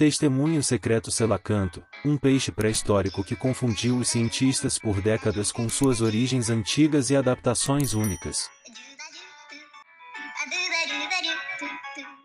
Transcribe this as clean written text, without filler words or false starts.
testemunho secreto Selacanto, um peixe pré-histórico que confundiu os cientistas por décadas com suas origens antigas e adaptações únicas.